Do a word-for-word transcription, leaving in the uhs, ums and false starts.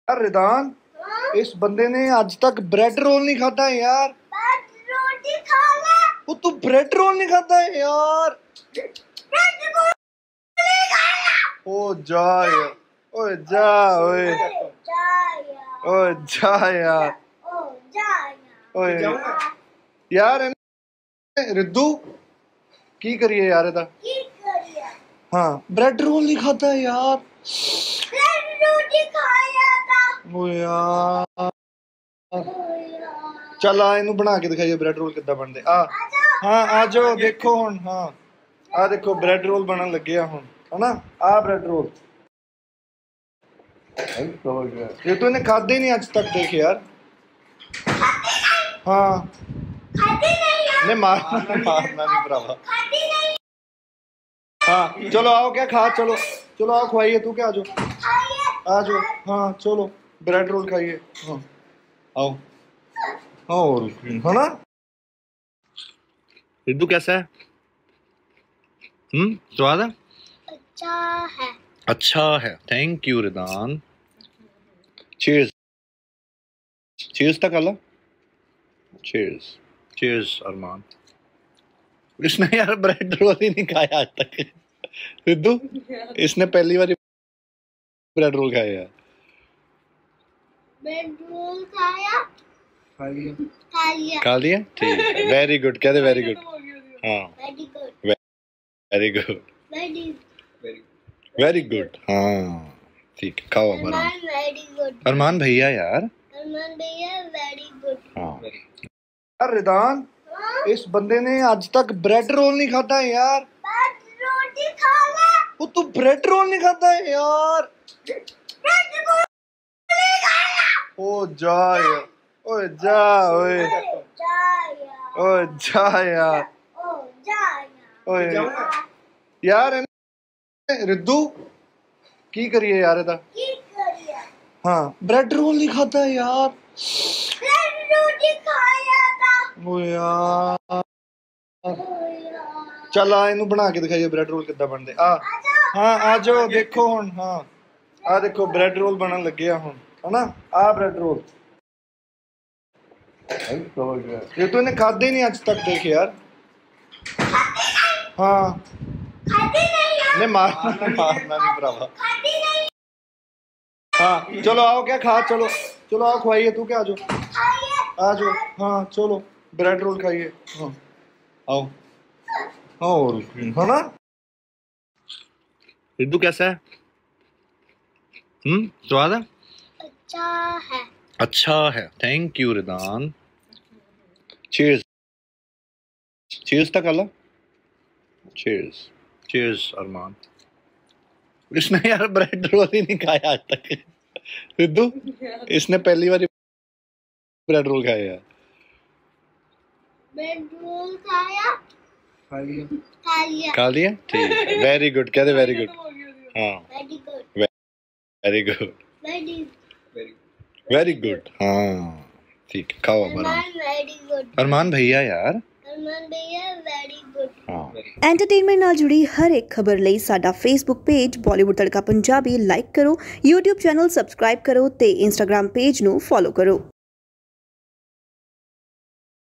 यार रिदान, इस बंदे ने आज तक ब्रेड रोल नहीं खाता है यार। ब्रेड रोटी खा ले। वो तू ब्रेड रोल नहीं खाता है यार। ब्रेड रोल नहीं खाया। ओ जा यार, ओए जा, ओए ओए जा यार, ओए यार रिद्धू की करिए यार इधर। हाँ ब्रेड रोल नहीं खाता है यार। ब्रेड रोटी खाया था। ओ यार चल आ इनू बना के दिखाइए ब्रेड रोल किद्दां बनदे। आ हाँ आ जाओ देखो हुण। हाँ आ देखो ब्रेड रोल बनन लगे आ हुण, है ना। आ ब्रेड रोल ये तो इन्हें खादे ही नहीं आज तक। देख यार। हाँ नहीं मारना मारना नहीं भरावा। हाँ चलो आओ, क्या खा, चलो चलो आओ खुआइए। तू क्या आ जाओ आ जाओ। हाँ चलो ब्रेड रोल खाइए। हाँ आओ। और है ना। रिद्धू कैसा है? हम्म स्वाद है? अच्छा है। अच्छा है, thank you Ridan. Cheers cheers तक अल्लाह। चीयर्स चीयर्स अरमान। इसने यार ब्रेड रोल ही नहीं खाया आज तक। रिद्धू इसने पहली बार ब्रेड रोल खाया यार। ब्रेड रोल खाया, खा लिया खा लिया खा लिया ठीक है। वेरी गुड, कह दे वेरी गुड। हाँ very good very good very very good. हाँ ठीक है, खाओ अरमान। वेरी गुड अरमान भैया यार। अरमान भैया वेरी गुड। हाँ यार रिदान, इस बंदे ने आज तक ब्रेड रोल नहीं खाता है यार। ब्रेड रोटी खा ले। वो तू ब्रेड रोल नहीं खाता है यार। ब्रेड रोल नहीं खाया। ओ जा यार, ओए जा, ओए ओए जा यार, ओए यार रिद्धू की करिए यार इधर। हाँ ब्रेड रोल नहीं खाता है यार। ब्रेड रोटी खाया था। ओ यार चल आ इनू बना के दिखाइए ब्रेड रोल किद्दां बनदे। आ हाँ आ जाओ देखो हुण। हाँ आ देखो ब्रेड रोल बनन लगे आ हुण, है ना। आ ब्रेड रोल ये तो इन्हें खादे ही नहीं आज तक। देख यार। हाँ नहीं मारना मारना नहीं भरावा। हाँ चलो आओ, क्या खा, चलो चलो आओ खुआइए। तू क्या आ जाओ आ जाओ। हाँ चलो ब्रेड रोल खाइए। हाँ आओ। और है ना। रिद्धू कैसा है? हम्म स्वाद है? अच्छा है। अच्छा है, thank you Ridan. Cheers cheers तक अल्लाह। चीयर्स चीयर्स अरमान। इसने यार ब्रेड रोल ही नहीं खाया आज तक। रिद्धू इसने पहली बार ब्रेड रोल खाया यार। ब्रेड रोल खाया, खा लिया खा लिया खा लिया ठीक है। वेरी गुड, कह दे वेरी गुड। हाँ very good very good very very good. हाँ ठीक है, खाओ अरमान। वेरी गुड अरमान भैया यार। अरमान भैया वेरी गुड। हाँ एंटरटेनमेंट नाल जुड़ी हर एक खबर लई साडा Facebook page Bollywood Tadka Punjabi like करो, यूट्यूब चैनल सबसक्राइब करो ते इंस्टाग्राम पेज नू फॉलो करो।